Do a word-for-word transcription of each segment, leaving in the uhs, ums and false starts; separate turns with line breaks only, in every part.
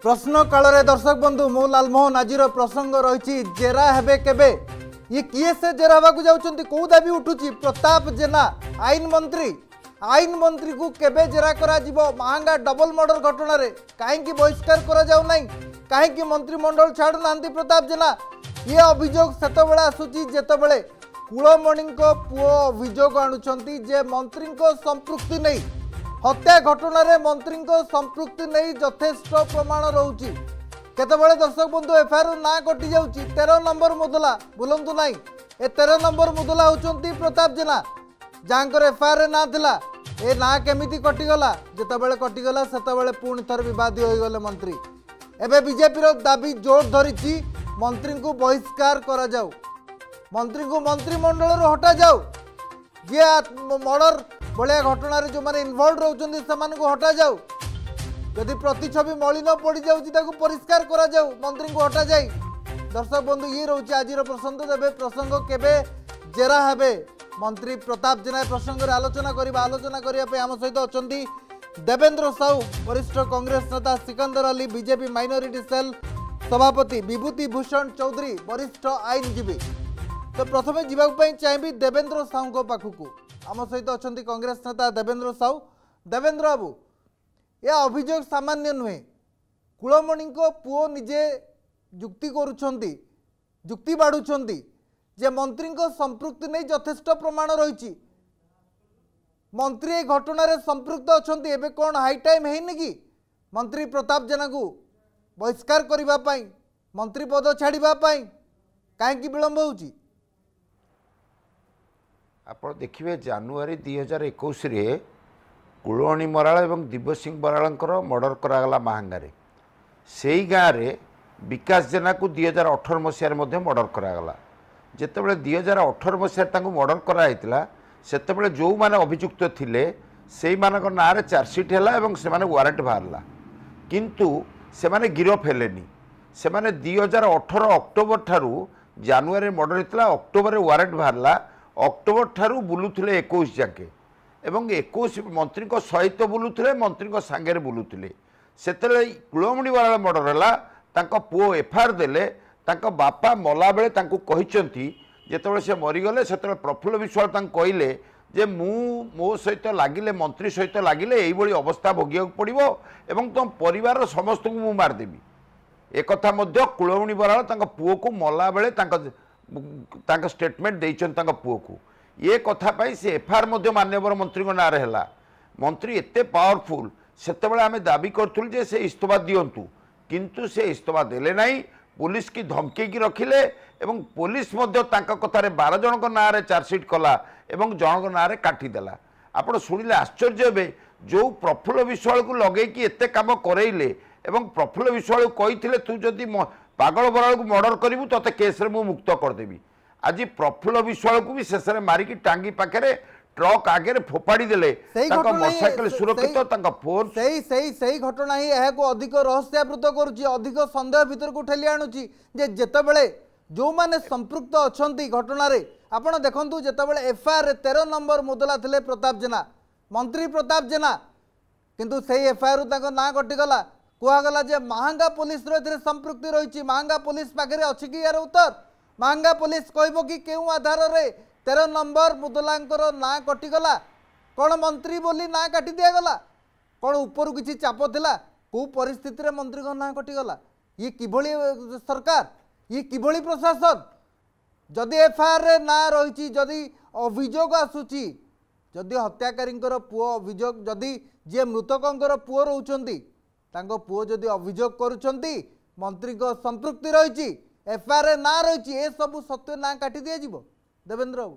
प्रश्न काल रे दर्शक बंधु मु लालमोहन आज प्रसंग रही जेरा हेबे केबे ये किए से जेरा हवा जाउछंती को दाबी उठुची प्रताप जेना आईन मंत्री आईन मंत्री को केबे जेरा करा जिवो महंगा डबल मर्डर घटना रे काहेकि बहिष्कार करा जाउ नाही काहेकि मंत्रिमंडल छाड़ू नांती प्रताप जेना ये अभियोग सेतबेले आसुची जेतबेले कुलमणि पुओ अभियोग आणुछंती जे मंत्री संपृक्ति नहीं हत्या घटना रे मंत्री संपृक्ति नहीं यथेष्ट प्रमाण रोची केतबेले दर्शक बंधु एफआईआर ना कटि जाउची तेरह नंबर मुदला बुलंतु नाही ए तेरह नंबर मुदला होचंती प्रताप जेना जांकर एफआईआर ना थिला ए ना केमिति कटि गला जेतबेले कटि गला सेतबेले पुणी थर विवादी होई गले मंत्री एबे बीजेपी रो दाबी जोर धरिची मंत्री को बहिष्कार करा जाऊ मंत्री को मंत्रिमंडल रो हटा जाऊ जे मर्डर भाया घटना जो मैंने इनवल्व रोचंदी से हटा जाऊ यदि प्रतिछवि मलिन पड़ जाऊँ परिष्कार करा जाऊ मंत्री को हटा जाए दर्शक बंधु ये रोचे आज प्रसंग देवे प्रसंग केबे जेरा हेबे मंत्री प्रताप जेना प्रसंग आलोचना करवा आलोचना करने आम सहित अच्छा देवेंद्र साहू वरिष्ठ कांग्रेस नेता Sikandar Ali BJP minority cell सभापति विभूति भूषण चौधरी वरिष्ठ आईनजीवी तो प्रथम जावाई चाहिए देवेंद्र साहू पाखक आम सहित अच्छा कांग्रेस नेता देवेंद्र साहू देवेंद्र बाबू यह अभियोग सामान्य नुहे कुलमणि पुओ निजे जुक्ति करुछंती जुक्ति बाढ़ुंट जे मंत्री संपृक्ति नहीं यथेष्ट प्रमाण रही मंत्री घटना रे संपृक्त अच्छा एवं कौन हाई टाइम है कि मंत्री प्रताप जेना को बहिष्कार करने मंत्री पद छाड़ापी कहीं विलंब होची
आप देखिए जानुरी दुई हजार एक कुलमणि मराल और दिव्यसिंह बराल मर्डर करागला महांगारे से ही गाँव में विकास जेना को दुई हजार अठर मसीह मर्डर करागला जितेबाला दुई हजार अठर मसीह मर्डर कराइला सेतेबेले जो माने अभियुक्त थिले से मानक ना रे चार्जसीट है से माने वारंट बाहरला किंतु से माने गिरफ हेलेनी से माने दुई हजार अठर अक्टोबर ठारू जानुरी मर्डर होता अक्टोबर वारंट बाहरला अक्टोबर ठारू बुलुले इक्कीस जाके एवं इक्कीस मंत्री सहित बुलुले मंत्री सांगे बुलुले से कुलमणि वाला मर्डर है पुओ एफआईआर देले बापा मला बेले कहते जिते से मरीगले से प्रफुल्ल विश्वाल कहले जे मु मो सहित लगिले मंत्री सहित लगिले यही अवस्था भोगिया पड़ो एवं तुम परिवार समस्त को मु मारदेवी एक कुलमणि बराल पुओ को मला बेले स्टेटमेंट देइछन पुओ को ये कथापाई से एफआईआर मान्यवर मंत्री ना है मंत्री एत पावरफुल से आम दाबी करूँ जे से इस्तफा दिंतु किंतु से इस्तफा देले नहीं पुलिस की धमकी की रखिले एवं पुलिस कथार बार जन ना चार्जसीट कला एवं जनक ना काटिदेला आपड़ शुणिले आश्चर्य हे जो प्रफुल्ल विश्वाल को लगे कि एत काम करेले एवं प्रफुल्ल विश्वाल कही तू जदि पागल बराल को मर्डर करू तो केस रे मु मुक्त करदेवी आज प्रफुल्ल विश्वाल को भी शेष में मारिकी टांगी पाखे ट्रक आगे फोपाड़ी देले मोटरसाइकिल सुरक्षित फोन
सही सही सही घटना ही यह को अधिक रहस्यावृत करुच्ची अधिक संदेह भीतर को ठेली आणुची जे जेतेबेले जो माने संपृक्त अछंती घटना रे आपण देखंतु जेतेबेले एफआईआर रे तेरह नंबर मुदला थिले प्रताप जेना मंत्री प्रताप जेना किंतु सही एफआईआर ताको ना कटि गला कुआगला जे महंगा पुलिस रे संपृक्ति रही महंगा पुलिस पाखे अच्छी कि यार उत्तर महंगा पुलिस कहब कि क्यों आधार रे तेरह नंबर मुदलांकर ना कटिगला कौन मंत्री बोली ना काटी दिगला कौन ऊपर किसी चाप थिला को परिस्थिति रे मंत्री को ना कटिगला ये किभली सरकार ये किभली प्रशासन जदि एफआईआर रे ना रही जदि अभियोग आसुची जदि हत्याकारी पुओ अभियोग जदि जे मृतकर पुओ रोचंती तांको पुओ जदि अभियोग करुचंती मंत्री को संपृक्ति रही एफआईआर ना रही ए सब सत्य ना काटी दिया जिवो देवेंद्र बाबू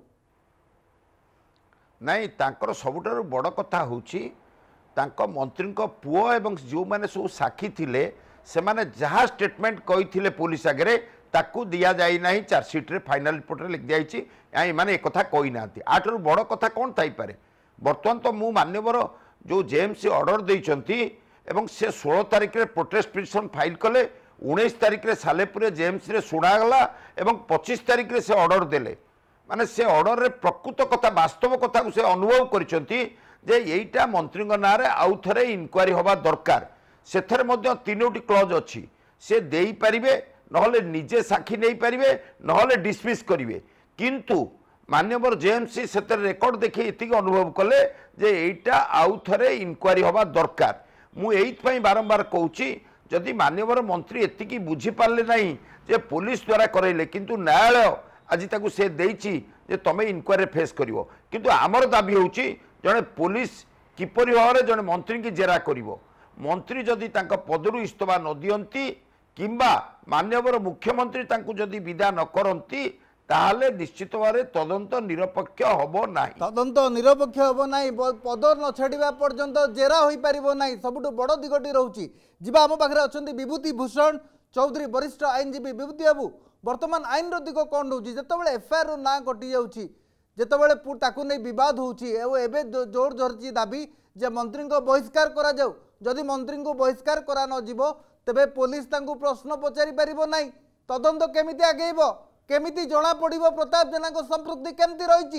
नहीं तांकर सबुठारु बड़ कथा होची तांको मंत्री को पुओ एवं जो माने सब साक्षी थिले से माने जहाँ स्टेटमेंट कही पुलिस आगे ताकू दिया जाई नहीं चार्जसीट रे फाइनल रिपोर्ट रे लिख दियाइछि आई माने एक कथा कही नांती आठर बड़ कथा कौन थाई पारे बर्तमान तो मु मान्यवर जो जेएमसी ऑर्डर देइछंती एवं से सोलह तारिख रे प्रोटेस्ट पिटिशन फाइल कले उन्नीस तारिख रे सालेपुर जेएमसी रे सुनागला एवं पच्चीस तारिख रे से ऑर्डर देले माने से ऑर्डर रे प्रकृत कथा वास्तव कथा को से अनुभव करिसंती जे एईटा मंत्री ना रे आउ थरे इनक्वारी होबा दरकार सेथरे मध्य तीनोटी क्लज अच्छी से देई परिबे नहले निजे साक्षी नहीं पारिबे नहले डिसमिस करिवे किंतु माननीय जेएमसी से रेकर्ड देखी इतिक अनुभव कले जे एटा आउ थरे इनक्वारी हवा दरकार मु एइथपई बारंबार कहूची जदि माननीय मंत्री एतिकी बुझी पारले नहीं जे पुलिस द्वारा करैले किंतु न्यायालय आज ताकू से देइची जे तमे इनक्वारी फेस करिवो किंतु आमर दाबी होउची जने पुलिस किपरि भाव जने मंत्री की जेरा करिवो मंत्री जदि तांका पदरु इस्तफा न दियंती किंबा माननीय मुख्यमंत्री तांकू जदि विदा न करंती ताहले निश्चित भाव तदंत निरपेक्ष हबो नाही
तदंत निरपेक्ष हबो नाही पद न छाड़ा पर्यंत जेरा होई परिबो नाही सबुठु बड़ दिगटी रहउची जिबा हम पाखरे अछंती विभूति भूषण चौधरी वरिष्ठ आईनजीवी विभूति बाबू वर्तमान आईन रो दिग कोन रहउची जेतेबेले एफआईआर रो ना कटि जाउची जेतेबेले ताकू नै विवाद होउची एबे जोर जोरची दाबी जे मंत्री को बहिष्कार करा जाऊ जदि मंत्री को बहिष्कार करा न जीवो तेबे पुलिस तांकू प्रश्न पचारि परिबो नाही तदंत केमिति आगेइबो केमिति जना पड़िबो प्रताप जेना को संपृक्ति केमिति रहिछि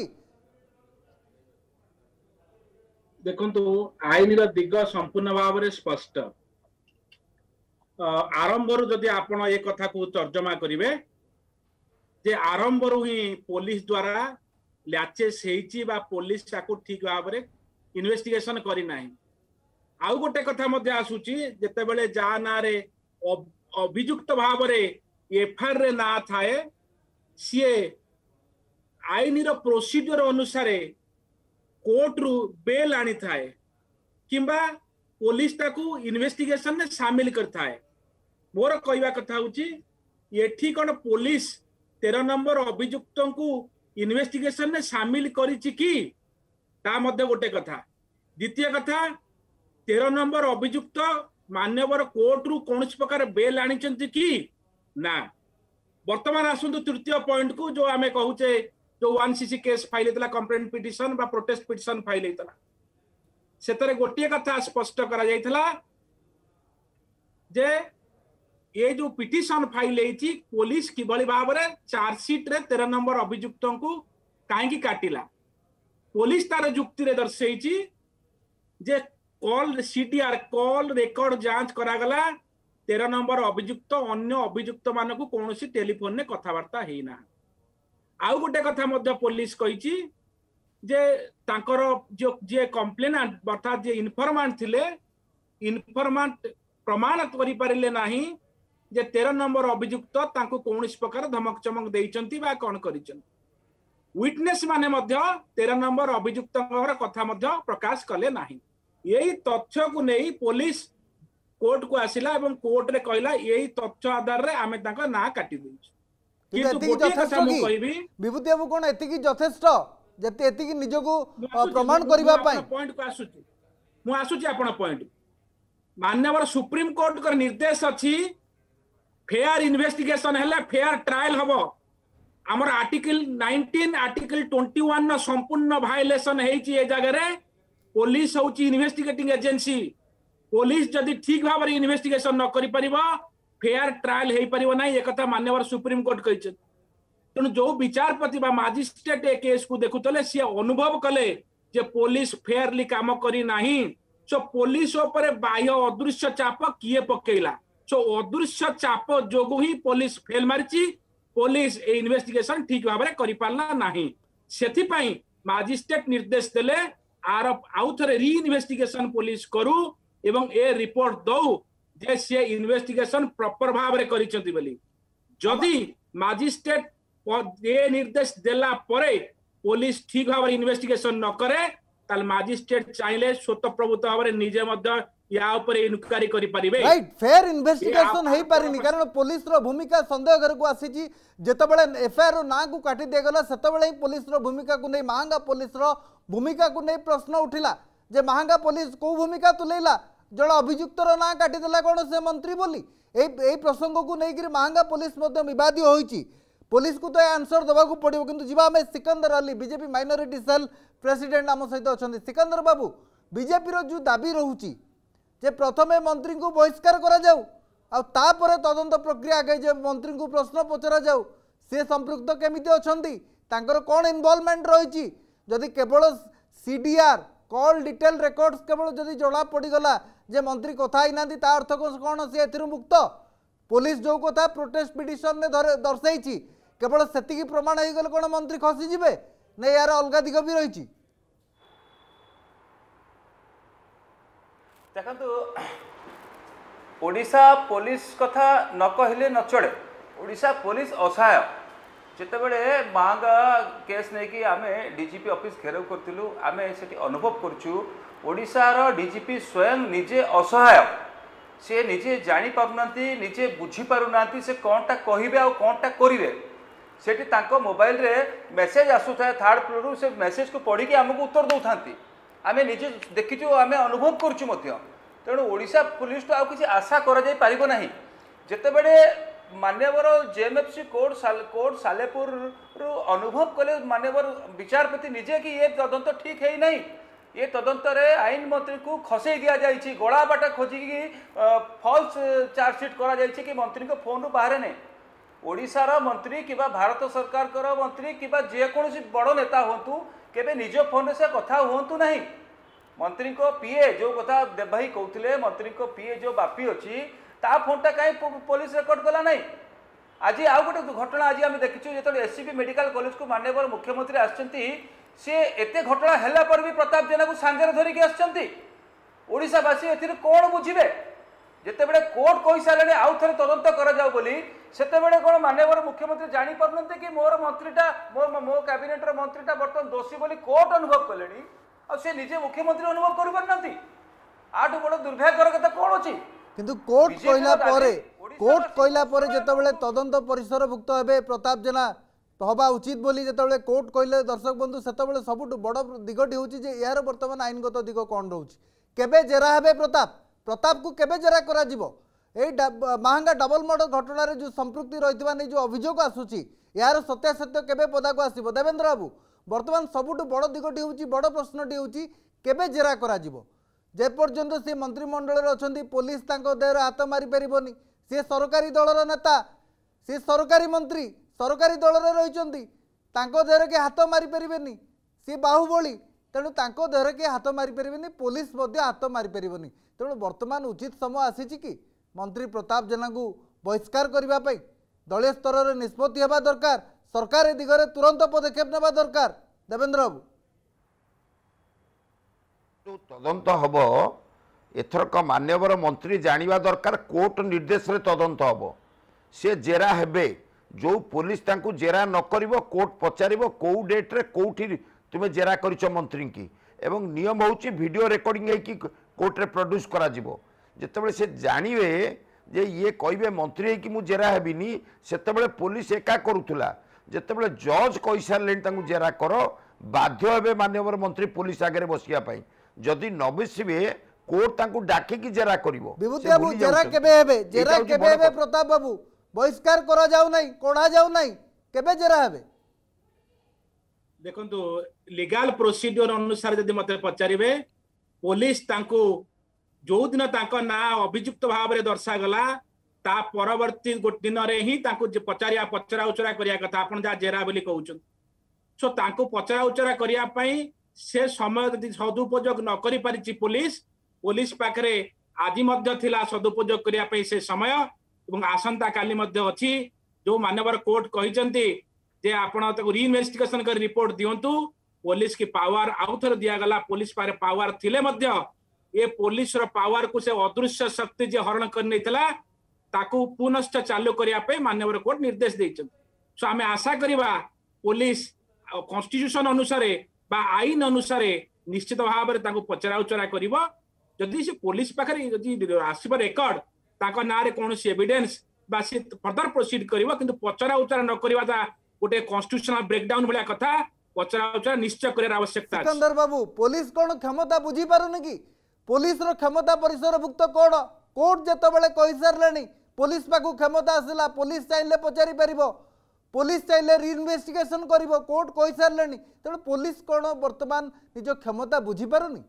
देखंतु आईन रो दिग संपूर्ण भाव रे स्पष्ट आरंभ रु जदि आपण ए कथा को तर्जमा करिवे जे आरंभ रु ही पुलिस द्वारा लैचेस हेछि बा पुलिस ताको ठीक भाव रे इन्वेस्टिगेशन करि नाही आउ गोटे कथा मध्य आसुची जेते बेले जा ना रे अभियुक्त भाव रे एफआईआर रे ना थाए सीए आईन रो प्रोसीजर अनुसार कोर्ट रु बेल आनी थाए किंबा पुलिस ताकू इन्वेस्टिगेशन में शामिल करता है मोर कहवा कथा होची एठी कोन पुलिस तेरह नंबर अभियुक्त को इन्वेस्टिगेशन में शामिल करिछि कि ता मध्य गोटे कथा द्वितीय कथा तेरह नंबर अभियुक्त मान्यवर कोर्ट रु कौन प्रकार बेल आनी कि ना वर्तमान आसतु तृतीय पॉइंट को जो आमे कहूचे जो वन सीसी केस फाइल होता कंप्लेंट पिटिशन बा प्रोटेस्ट पिटिशन फाइल होता से गोटे कथा स्पष्ट करा जायथला जे ये जो पिटिशन फाइल होती पुलिस किभली भाव में चार्जसीट रे तेरह नंबर अभियुक्त को कहीं काटिला पुलिस तार जुक्ति रे दर्शेची जे कॉल सीटीआर कॉल रेकर्ड जांच करागला तेरह नंबर अभियुक्त अन्य अभियुक्त मान को कौन टेलीफोन ने कथबार्ता होना आउ गोटे कथा मध्य पुलिस कही जे तांकर जो जे कंप्लेनेंट अर्थात जे इनफॉर्मेंट थिले इनफॉर्मेंट प्रमाण करि पारिले नाही जे तेरह नंबर अभियुक्त तांको कौन प्रकार धमक चमक देइचंती बा कोन करिचंती विटनेस माने मध्य तेरह नंबर अभियुक्त कथा मध्य प्रकाश कले नाही यही तथ्य को नहीं पुलिस कोर्ट को आसिला एवं कोर्ट रे कहला यही तथ्य आधार रे आमे तांका ना काटी देइछु
किंतु गोटे कथा मु कहबी विभूति बाबू कोन एतिकी यथेष्ट जते एतिकी निजको प्रमाण करबा पई
पॉइंट को आसुची मु आसुची आपण पॉइंट माननीय सुप्रीम कोर्ट कर निर्देश अछि फेयर इन्वेस्टिगेशन हेले फेयर ट्रायल हबो हमर article nineteen article twenty one न संपूर्ण वायलेशन हेछि ए जगह रे पुलिस होची इन्वेस्टिगेटिंग एजेंसी पुलिस जदि ठीक भाव में इन्वेस्टिगेशन न करि परिबा फेयर ट्रायल हे परिबो नै एकथा मान्यवर सुप्रीम कोर्ट कहिछ तेणु जो विचारपति बा मजिस्ट्रेट ए केस को देखुतले सी अनुभव कले जे पुलिस फेयरली काम करी नाही सो पुलिस ऊपर बाह्य अदृश्य चाप किए पकेला सो अदृश्य चाप जोगु ही पुलिस फेल मारिची पुलिस ए इन्वेस्टिगेशन ठीक भाव में करि पारला नाही सेथि पई मजिस्ट्रेट निर्देश देले आर आउ थरे री इन्वेस्टिगेशन पुलिस करू एवं ए रिपोर्ट दौ जे से इन्वेस्टिगेशन प्रॉपर भाव रे करिसंती बोली जदि मजिस्ट्रेट ए निर्देश देला परे पुलिस ठीक भाव इन्वेस्टिगेशन न करे ताल मजिस्ट्रेट चाहिले स्वतःप्रभुत भाव निजे मध्य या ऊपर इनक्वारी करि परिबे
राइट फेयर इन्वेस्टिगेशन हेई पारिनी कारण पुलिस रो भूमिका संदेह घर को आसीची जेतबेले एफआईआर रो ना को काटी दे गला सेतबेले ही पुलिस रो भूमिका को नै महंगा पुलिस रो भूमिका को नै प्रश्न उठिला जे महंगा पुलिस को भूमिका तुलेला जण अभियुक्त रो ना काटी देला कोन से मंत्री बोली ए ए प्रसंग को नै कि महंगा पुलिस मध्य विवादी होईची पुलिस को तो आंसर दबा को पड़िबो किंतु जिबा में Sikandar Ali BJP minority cell president आम सहित अछंती सिकंदर बाबू बीजेपी रो जो दाबी रहउची जे प्रथमे मंत्री को बहिष्कार करा जाऊ आ तापर तदंत प्रक्रिया आगे जे मंत्री को प्रश्न पचरा जाऊ से संपृक्त केमिति अछंती तांकर कोन इन्वॉल्वमेंट रहिची जदि केवल सीडीआर कॉल डिटेल रेकॉर्ड्स केवल जदि जड़ा पड़ी गला जे मंत्री कथा ही ना ता अर्थ कौन सी ए मुक्त पुलिस जो कथा प्रोटेस्ट पिटिशन ने दर्शाई केवल से प्रमाण हो गले कौन मंत्री खसीजे ना यार अलग दिग भी रही
देखो ओडिशा पुलिस कथा न कहले न चढ़े ओडिशा पुलिस असहाय जितेबले महंगा केस नहीं कि आम डीजीपी ऑफिस घेराव करूँ आम से अनुभव करुँ ओडिशार डीजीपी स्वयं निजे असहाय सी निजे जानी पारना निजे बुझीपारना से कौनटा कहे आ कौनटा करेंगे सेठी तांको मोबाइल रे मेसेज आसुता थर्ड फ्लोर से मेसेज को पढ़ी आमको उत्तर दौ था आम निजे देखीचु आम अनुभव करुँ तेणु ओडिशा पुलिस तो आउ किसी आशा करा पारिबो नाही जेतेबेले मान्यवर जेएमएफसी कोर्ट साल कोर्ट सालेपुर रु अनुभव कले मान्यवर विचारपति निजे कि ये तदंत ठीक है नहीं ये तदंत रे आईन मंत्री को खसई दिया जाइए गला बाटा खोजिकी फल्स चार्जसीट करा जाइए कि मंत्री को फोन रु बाहर नहीं ओडिशार मंत्री कि भारत सरकार कर मंत्री कि जेकोसी बड़ नेता हूँ केबे निज फोन से कथा हूँ नहीं मंत्री को पीए जो कथा देव भाई कहते मंत्री को पीए जो बापी अच्छी ता फोनटा कहीं पुलिस रेकर्ड कला नहीं आज आउ गोटे घटना आज आम देखीचु जो एससीबी मेडिकल कॉलेज को माननीय मुख्यमंत्री आसछंती सी एते घटना हैला पर भी प्रताप जेना को सांगरे धरिकी आसछंती ओडिशावासी एथिरे कोन बुझिबे जेतेबेले कोर्ट कहि सारे आउ थरे तदंत करा जाउ बोली सेतेबेले कोन माननीय मुख्यमंत्री जानि परनते कि मोर मंत्रीटा मो मो कैबिनेट रो मंत्रीटा बर्तन दोषी बोली कोर्ट अनुभव कलेनी आ से निजे मुख्यमंत्री अनुभव करि परनती आठु बड़ दुर्भाग्यर कथा कोन अछि
किंतु कोर्ट कहला परे कोर्ट कहला परे जेतेबेले तदंत परिसरभुक्त हेबे प्रताप जेना हवा उचित बोली जेतेबेले कोर्ट कहले दर्शक बंधु सेतेबेले सबुठु बड़ दिगटी होची जे यार वर्तमान आईनगत दिग कोन रहउची केबे जेरा हेबे प्रताप प्रताप को केबे जेरा करा जिवो ए महंगा डबल मर्डर घटना रे जो संपृक्ति रहितबा नै जो अभियोग आसुची यार सत्यासत्य केबे पदा को आसीबो देवेंद्र बाबू वर्तमान सबुठु बड़ दिगटी होची बड़ प्रश्नटी होची केबे जेरा करा जिवो जे पर्यंत सी मंत्रिमंडल अच्छा पुलिस देहर हाथ मारी पारबनी सी सरकारी दलर नेता सी सरकारी मंत्री सरकारी दल रही देहर के हाथ मारी पारे सी बाहुबली तेणु देहर के हाथ मारी पारे पुलिस हाथ मारी पारबनी तेणु वर्तमान उचित समय आसी कि मंत्री प्रताप जेना को बहिष्कार करने दलीय स्तर में निष्पत्ति होगा दरकार सरकार ए दिगरे तुरंत पदक्षेप नेबा दरकार देवेंद्र बाबू
तदंत हम एथरक मान्यवर मंत्री जानिबा दरकार कोर्ट निर्देश रे तदंत हम से जेरा हेबे जो पुलिस तांकु जेरा न करिवो कोर्ट पचारिबो को डेट रे कोठी तुमे जेरा करिचो मंत्री की एवं नियम होउची वीडियो रिकॉर्डिंग है कि कोर्ट रे प्रोड्यूस करा जिवो जेतेबेले से जानिबे जे ये कहबे मंत्री है कि मु जेरा हेबिनी सेतेबेले पुलिस एका करूथुला जेतेबेले जज कहि सारलेन तांकु जेरा करो बाध्य हेबे मान्यवर मंत्री पुलिस आगे बसिया पई जदि न बसिबे कोर्ट तांकु डाके कि जेरा करिवो
विभूति बाबू जेरा केबे हेबे जेरा केबे हेबे प्रताप बाबू बहिष्कार करा जाऊ नहीं कोढ़ा जाऊ नहीं केबे जेरा हेबे
देखंतु लीगल प्रोसीड्योर अनुसार जदि मते पचारिबे पुलिस तांकु जो दिन तांको ना अभियुक्त भाव में दर्शा गला ता परवर्ती गोटे दिन रे ही तांकु पचारिया पचरा उचरा करिया कथा आपन जा जेरा बोली कहउछन सो तांकु पचरा उचरा करिया पई से समय यदि सदुपयोग न करि पारिछि पुलिस पुलिस पाखरे आदि मध्य थिला सदुपयोग करिया पई से समय एवं आसंता काली मध्य अछि जो मानवर कोर्ट कहिसंती जे आपण ताको रीइन्वेस्टिगेशन कर रिपोर्ट दियंतु पुलिस की पावर आउथर दिया गला पुलिस पारे पावर थिले मध्य ये पुलिस रो पावर को से अदृश्य शक्ति जे हरण कर नैतला ताकू पुनश्च चालू करिया पे माननीय कोर्ट निर्देश दैछन सो आमे आशा करिबा पुलिस कॉन्स्टिट्यूशन अनुसार बा आईन अनुसार निश्चित भाव में ताकू पचरा उचरा करिवो जदि से पुलिस पाखरे जदि आसीबो रेकॉर्ड ताको नारे कोनोसी एविडेंस बा से फर्दर प्रोसीड करिवो किंतु पचरा उचरा न करिवा गोटे कॉन्स्टिट्यूशनल ब्रेकडाउन भलिया कथा पचरा उचरा निश्चय करिया आवश्यकता अछि
सिकंदर बाबू पुलिस कोन क्षमता बुझी पारुनी कि पुलिस रो क्षमता परिसरभुक्त कोड कोर्ट जेतबेले कहि सारलेनी पुलिस पाकू क्षमता आसला पुलिस चाइले पचारि परिबो पुलिस चाइले रीइन्वेस्टिगेशन करिवो कोर्ट कहि सारलेनी तेणु पुलिस कोन वर्तमान निज क्षमता बुझी पारुनी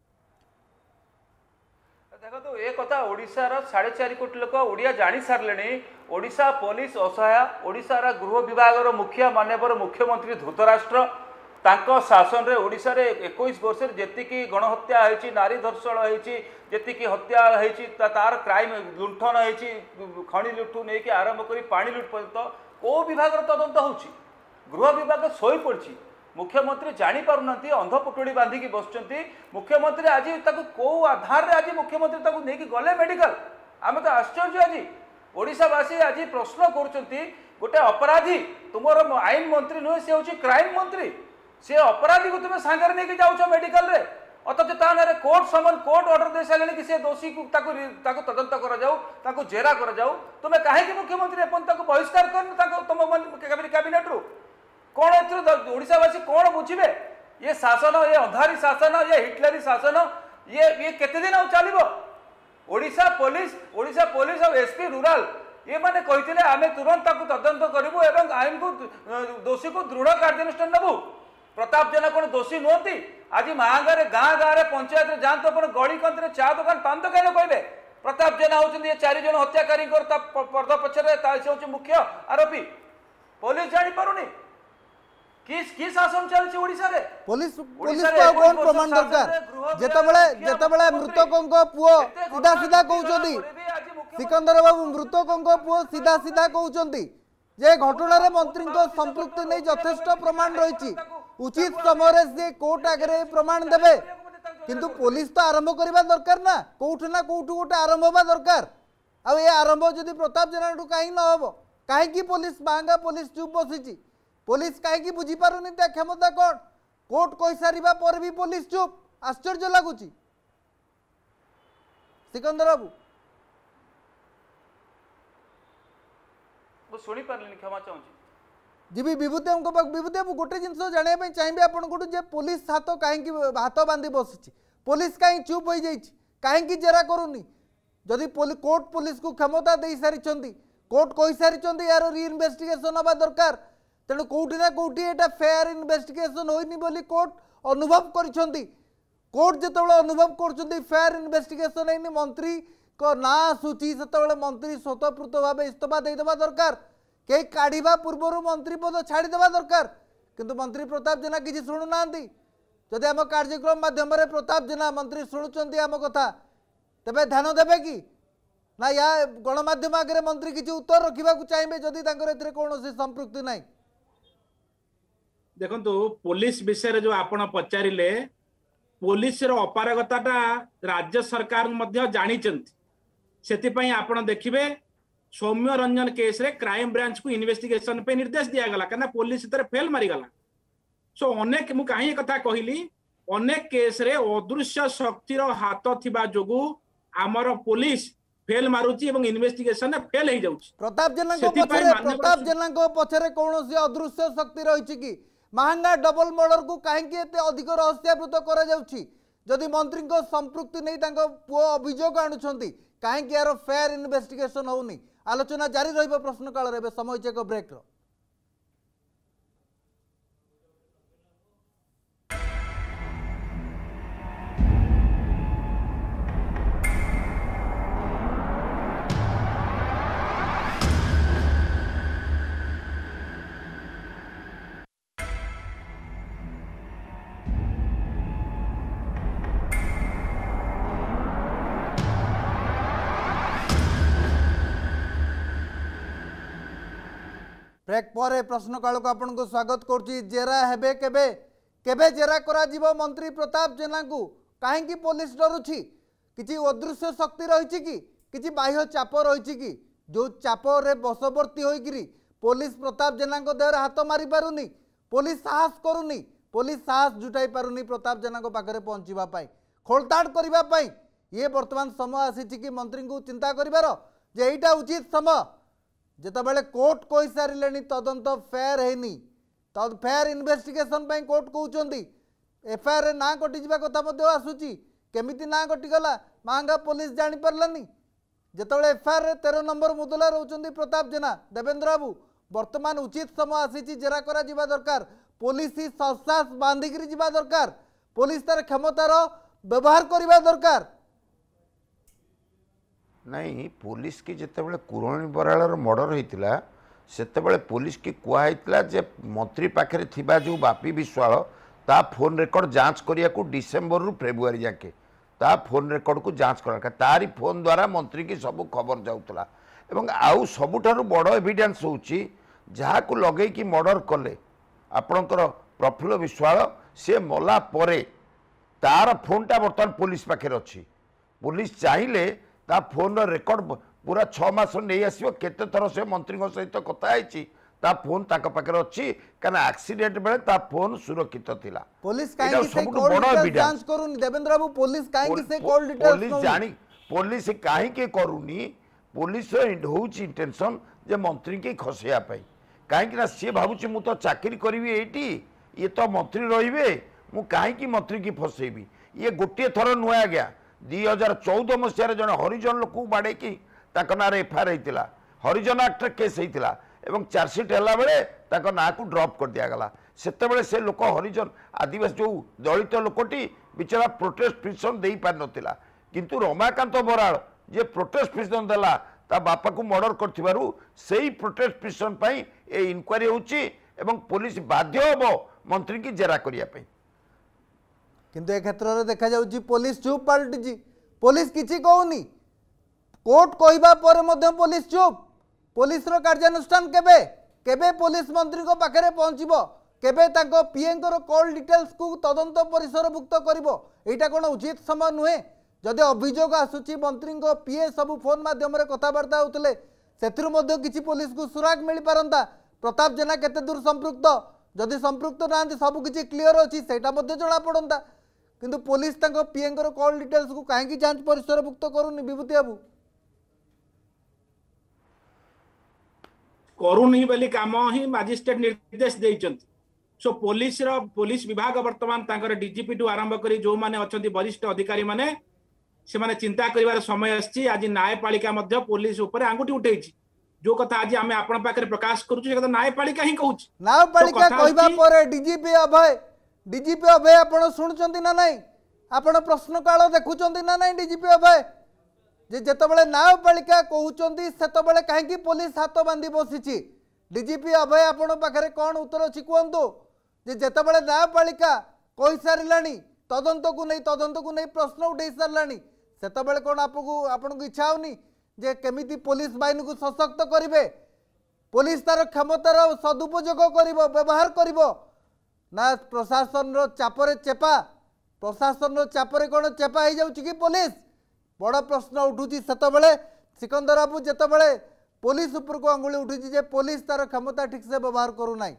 देखो तो ए कथा ओडिसा रो साढ़े चार कोटी लोक ओडिया जानि सारलेनी ओडिसा पुलिस असहाय ओडिसा रा गृह विभाग रो मुखिया माननीय मुख्यमंत्री धृतराष्ट्र तांको शासन रे ओडिशा रे इक्कीस वर्ष रे जेतिकी गणहत्या होईची नारी धर्षण होईची जेतिकी हत्या होईची तार क्राइम लुंठन होईची खणी लुठू नहीं कि आरंभ करी पानी लुट पर्यंत को विभाग तदंत होची गृह विभाग सोई पड़ची मुख्यमंत्री जानी पारुनांती अंधपुटुड़ी बांधिकी बसचंती मुख्यमंत्री आज ताको को आधार रे आज मुख्यमंत्री ताको नहीं कि गले मेडिकल आमे तो आश्चर्य आज ओडिशावासी आज प्रश्न करुचंती गोटे अपराधी तुमर आईन मंत्री नुहे से होची क्राइम मंत्री से अपराधी को तुम सांगरे नहीं जाऊछ मेडिकल रे अथच ताने कोर्ट समन कोर्ट ऑर्डर दे सारे कि से दोषी को ताको ताको तदंत करा जाऊ ताको जेरा करा जाऊ तुम काहे कि मुख्यमंत्री अपन ताको बहिष्कार करन ताको तुम कैबिनेट रु कौन एथरो ओडिशावासी कौन बुझिबे ये शासन ये अंधारी शासन ये हिटलरी शासन ये ये केते दिन आ चलिबो ओडिशा पुलिस ओडिशा पुलिस और एसपी रूरल ये माने कहिथिले आमे तुरंत ताको तदंत करिवो एवं आईन को दोषी को दृढ़ कार्यानुष्ठान नेबो प्रताप जेना कौन दोषी नुहति आज महागारे गाँ गाँव में पंचायत में जातु अपन गली कंतरे चा दुकान पान दुकान कहे प्रताप जेना होती ये चार जन हत्याकारी पर्द पछरे मुख्य आरोपी पुलिस जानी पारुनी किस की शासन चलछि ओडिसा रे
पुलिस पुलिस को कोन प्रमाण दरकार जेतबेले जेतबेले मृतकों पुओ सीधा सीधा कहउछंती सिकंदर बाबू मृतकों पुओ सीधा सीधा कहउछंती जे घटना रे मंत्री को संपृक्ति नहीं यथेष्ट प्रमाण रही उचित समय से कोर्ट आगे प्रमाण देवे किंतु पुलिस तो आरंभ करबा दरकार ना कोठ ना कोठ गोटे आरंभ होबा दरकार आ ये आरंभ जदि प्रताप जेना कहीं न हो कहीं पुलिस बांगा पुलिस चुप बसी पुलिस कहीं बुझी पारुनी त्या क्षमता कौन कोर्ट कही सारिबा पर भी पुलिस चुप आश्चर्य लगुच सिकंदर बाबू
शुणी पारे क्षमा चाहूँ
जी विभूति विभूति बाबू गोटे जिन जाना चाहिए आपको जे पुलिस हाथ कहीं हाथ बांधि बसी पुलिस कहीं चुप हो जाइए कहीं जेरा करूनी जदि कोर्ट पुलिस को क्षमता दे सारी कोर्ट कही सारी यार रीइनवेस्टिगेशन हवा दरकार तेणु कौटी ना कौटी एटा फेयर इन्वेस्टिगेशन होइनी बोली कोर्ट अनुभव करिसेंती कोर्ट जेतेबेले अनुभव करछंती फेयर इन्वेस्टिगेशन होइनी मंत्री को ना आसूची सेतेबेले मंत्री स्वतःपूर्त भाव इस्तीफा देदेबा दरकार कई काढ़ा पूर्व मंत्री पद छाड़देवा दरकार किंतु मंत्री प्रताप जेना किसी शुणु ना जदि आम कार्यक्रम माध्यम प्रताप जेना मंत्री शुणुंट आम कथा तेबे ध्यान देवे कि ना या गणमाध्यम आगे मंत्री किसी उत्तर रखा चाहिए जदि कौन संपृक्ति ना
देखो पुलिस विषय जो आपण पचारे पुलिस अपारगता राज्य सरकार जानी से आपण देखिए सौम्य रंजन केस रे क्राइम ब्रांच को इन्वेस्टिगेशन पे निर्देश दिया गला कना पुलिस इतरे फेल मारी गला सो अनेक मु काहे कथा कहली अनेक केस रे अदृश्य शक्तिर हाथ थिबा जोगु आमर पुलिस फेल मारुची एवं इन्वेस्टिगेशन ने फेल हो जाउची
प्रताप जेना को पछरे प्रताप जेना को पछरे कोनोसी अदृश्य शक्ति रहिची कि महांगा डबल मर्डर को काहे कि एते अधिक रहस्यावृत करा जाउची जदि मंत्री को संपृक्ति नहीं तांको पुओ अभियोग आनुछंती काहे कि यार फेयर इन्वेस्टिगेशन होउनी आलोचना जारी रहिबो प्रश्न काल रे समय चेक ब्रेक रो ब्रेक पर प्रश्न काल को आपन को स्वागत करुच्ची जेरा हेबे केबे केबे जेरा करा जीवो मंत्री प्रताप जेना को काहेकि पुलिस डरुची किछि अदृश्य शक्ति रही कि किछि बाह्य चाप रही कि जो चाप रे बसवर्ती होइगिरी पुलिस प्रताप जेना को देहर हाथ मारी पारुनी पुलिस साहस करूनी पुलिस साहस जुटाई पारुनी प्रताप जेना को पाखरे पहुंचीबा पाई खोलताड़ करिबा पाई ये वर्तमान समय आसी कि मंत्री को चिंता करिवार जे एटा उचित समय जितेबाला कोर्ट कही सारे तदंत फेयर है तद फेयर इन्वेस्टिगेशन कोर्ट कहते एफआईआर ना कटिजा कथा आसूची केमिति ना कटिगला महंगा पुलिस जानी पार्लानी जितेबाला एफआईआर तेरह नंबर मुदला रोचंदी प्रताप जेना देवेंद्र बाबू वर्तमान उचित समय आसी जेरा करा जिबा दरकार पुलिस ससास बांधिकी जिबा दरकार पुलिस तार क्षमतार व्यवहार करबा दरकार
नहीं पुलिस की जितेबाला कुरणी बराड़ मर्डर होता सेतेबेले पुलिस की कुआइतला जे मंत्री पाखे थिबा जो बापी विश्वाल ता फोन रेकर्ड जांच करिया को डिसेंबर रु फेब्रुआरी जाके ता फोन रेकर्ड को जांच करा तारी फोन द्वारा मंत्री की सब खबर जाउतला एवं आउ सबुठारु बड़ एविडेंस होउची जहा को लगे कि मर्डर कले आपणकर प्रफुल्ल विश्वाल से मला परे तार फोनटा बर्तमान पुलिस पाखे अच्छी पुलिस चाहिए ता फोन रेकर्ड पूरा छः मास नहीं आसो केते थर से मंत्री सहित कथाई ता फोन ताक पाखे अच्छी कहना एक्सीडेंट बेले ता फोन सुरक्षित थिला
पुलिस काहे से कॉल डिटेल्स जांच करूनी देवेंद्र बाबू पुलिस काहे से कॉल डिटेल्स
पुलिस जानी पुलिस काहे के करूनी पुलिस होउची इंटेंशन जे मंत्री के खसेया पाई काहे ना सी भावुची मु तो चाकरी करी एटी ये तो मंत्री रहिबे मु काहे मंत्री की फसेबी ये गोटे थर नुआ गया दुई हजार चौदह मसीह जन हरिजन लोक बाड़े कि ना एफआईआर होता हरिजन एक्ट केस होता एवं चार्जसीट है बेले ना को ड्रप कर दिगला से से लोक हरिजन आदिवासी जो दलित लोकटी बिचरा प्रोटेस्ट पिटिशन दे पार नाला किंतु रमाकांत बराड़ जे प्रोटेस्ट पिटिशन देला ता बापा को मर्डर कर से प्रोटेस्ट पिटिशन ए इनक्वारी होची एवं पुलिस बाध्य हम मंत्री की जेरा करने
किंतु ए क्षेत्र में देखा जाउची पुलिस चुप पलटिची पुलिस किछि कहूनी कोर्ट कहबा पर मध्य पुलिस चुप पुलिस रो कार्यानुष्ठान केबे केबे पुलिस मंत्री को पाखरे पहुंचबो केबे ताको पीएम को कॉल डिटेल्स को तदंत परिसरभुक्त करिवो एटा कोन उचित समय नुहे जदि अभियोग आसुची मंत्री को पीए सब फोन माध्यम रे कथाबार्ता होतले सेथिरु मध्य किछि पुलिस को सुराग मिली पारंता प्रताप जेना केते दूर संपृक्त जदि संपृक्त नांती सब किछि क्लियर अछि सेटा मध्य जणा पड़ंता किंतु पुलिस ताको पीएम को कॉल डिटेल्स को काहे जांच परिसरभुक्त करूनी विभूति बाबू
करूनी बोली काम ही मजिस्ट्रेट निर्देश देइचंती सो पुलिस रो पुलिस विभाग वर्तमान तांकर डीजीपी टू आरंभ करी जो माने अछंती वरिष्ठ अधिकारी माने से माने चिंता करिवार समय आछि आज न्यायपालिका मध्य पुलिस ऊपर आंगुठी उठेछि जो कथा आज आमे आपण पाखरे प्रकाश करूछु से कथा न्यायपालिका ही कहूछि
न्यायपालिका कहबा पर डीजीपी अभय डीजीपी अभय आपण सुनचंती ना नहीं आपण प्रश्न काल देखुचंती ना नहीं डीजीपी अभय जे जेतबेले न्यायपालिका कहउचंती सेतबेले काहेकि पुलिस हाथ बांधी बसिछि डीजीपी अभय आपण पाखरे कोन उत्तर अछि कोंतो जे जेतबेले न्यायपालिका कहि सारिलानी तदंत को नहीं तदंत को नहीं प्रश्न उठै सारलानी सेतबेले कोन आपको आपण को इच्छा होनी जे केमिति पुलिस बाहिनी को सशक्त करिवे पुलिस तार क्षमतार सदुपयोग करिवो व्यवहार करिवो ना प्रशासन रो चापरे चेपा प्रशासन रो चापरे कोन चेपा हो जाउछि कि पुलिस बड़ प्रश्न उठुची सेतबेले सिकंदर बाबू जेतबेले पुलिस ऊपर को अंगुली उठुची जे पुलिस तार क्षमता ठीक से व्यवहार करू नाही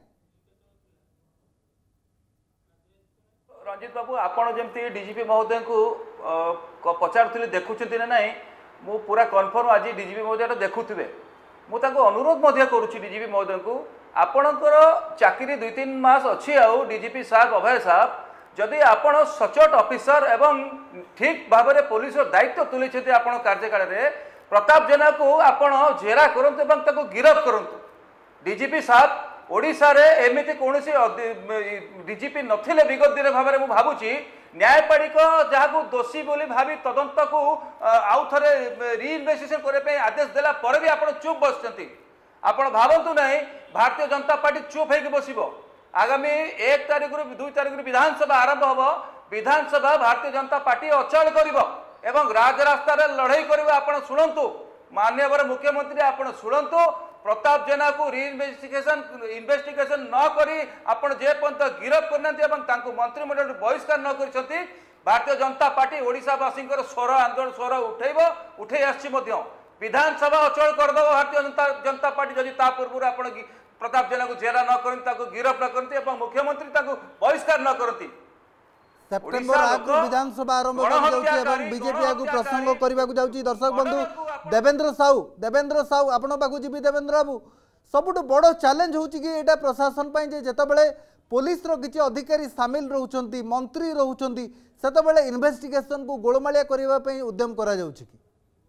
रंजित बाबू आपण जेमती डीजीपी महोदय को पचारुथिले देखुचंती ना नाही मु पूरा कन्फर्म आज डीजीपी महोदय देखुथिबे मु ताको अनुरोध मध्य करूची डीजीपी महोदय को आपणकर चाकरी दुई तीन मास अच्छी आउ डीजीपी साहब अभय साहब जदि आपण सचोट ऑफिसर एवं ठीक भाव में पुलिस दायित्व तुले आपण कार्यकाल में प्रताप जेना को आपण जेरा करंतु एवं ताको गिरफ्त करंतु डीजीपी साहब ओडिशा रे एमिति कोनोसी डीजीपी नथिले विगत दिन भाव में मु भाबुची न्यायपालिका जहाँ को दोषी बोली भावी तदंत को आउ थे रिइन्वेस्टिगेशन करने आदेश देला पर भी आपण चुप बसचंती आपण भावंतु नहीं भारतीय जनता पार्टी चुप होकर बसिबो आगामी एक तारीख दुई तारीख विधानसभा आरंभ हम विधानसभा भारतीय जनता पार्टी अचल करिवो एवं राजरास्ता रे लड़ाई करिवो आपण सुनंतु माननीय मुख्यमंत्री आपण सुनंतु प्रताप जेना को रिइन्वेस्टिगेशन इन्वेस्टिगेशन न करी आपण जे पर्यंत गिरफ्त करनांती एवं तांको मंत्रिमंडल बहिष्कार न करिसंती भारतीय जनता पार्टी ओडिशावासी स्वर आंदोलन स्वर उठेबो उठे आछि मध्य विधानसभा अचल करदो भारतीय जनता जनता पार्टी जदि ता पूर्व आपण प्रताप जेना को जेरा न करंती ताको गिरफ्त न करंती एवं मुख्यमंत्री ताको बहिष्कार न करंती
सेप्टेम्बर आठ विधानसभा आरंभ कर बीजेपी आगु प्रसंग करने को जाऊँगी दर्शक बंधु देवेंद्र साहू देवेंद्र साहू आपण पाक जी देवेंद्र बाबू सबुठ बड़ चैलेंज होची कि एटा प्रशासन पाई जे जेतबेले पुलिस रो किछि अधिकारी सामिल रहउचंती मंत्री रहउचंती सेतबेले इन्वेस्टिगेशन को गोलमालिया करबा पई उद्यम करा जाउछि कि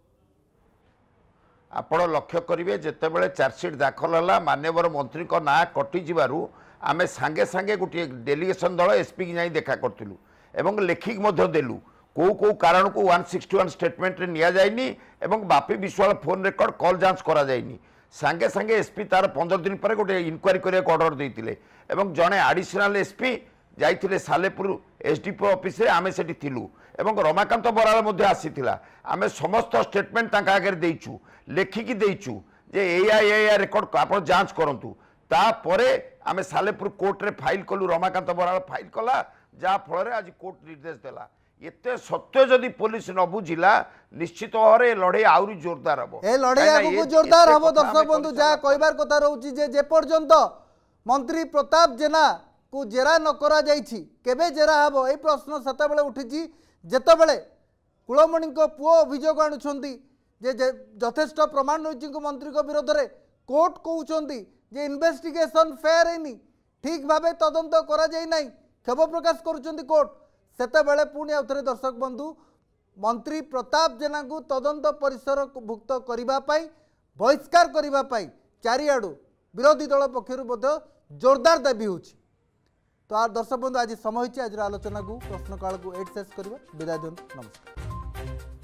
आपण लक्ष्य करेंगे जितेबाला चार्जसीट दाखल है मान्यवर मंत्री का ना कटि जीवारु आमे सांगे सांगे गोटे डेलीगेशन दल एसपी की जाई देखा करथिलु एवं लेखिक मध्य देलु को को कारण को वन सिक्सटी वन स्टेटमेंट रे निया जाइनी एवं Bapi Biswal phone record call जांच करा जाइनी सांगे सांगे एसपी तार पंद्रह दिन पर गोटे इनक्वारी करने ऑर्डर देते एवं जड़े आडिशनाल एसपी जाइए सालेपुर एसडीपीओ ऑफिस रे आमे सेठी थिलु एवं रमाकांत बराल मध्य आसीथिला आमे समस्त स्टेटमेंट तांका आगे देइचु लेखिकी देइचु जे एया एया रेकॉर्ड आप जांच करंतु तापरे आमे सालेपुर कोर्ट रे फाइल कलु रमाकांत बराल फाइल कला जा फल आज कोर्ट निर्देश देला एते सत्य जदि पुलिस न बुझिला निश्चित भाव लड़े आहरी जोरदार हम
ए लड़े आगु जोरदार हम दर्शक बंधु जहाँ कहबार कथा रोची जे जे पर्यंत मंत्री प्रताप जेना को जेरा न करा जाइछि केबे जेरा हबो ए प्रश्न सेते बेले उठिछि जेते बेले कुलमणि को पुओ अभियोग आणुछंती जे यथेष्ट प्रमाण रहिछि को मंत्री को विरोध रे कोर्ट कहउछंती जे इन्वेस्टिगेशन फेयर हैनी ठीक भाबे तदंत करा जाई नै क्षोभ प्रकाश करूछंती कोर्ट सेते बेले पुणी आउथरे दर्शक बंधु मंत्री प्रताप जेना को तदंत परिसर भुक्त करिबा पाई बहिष्कार करिबा पाई चारिआडू विरोधी दल पक्षरु बोध जोरदार दाबी होछि। तो आ दर्शक बंधु आज समय आज आलोचना को प्रश्नकाल को एट शेष करवा विदाय दियंतु नमस्कार।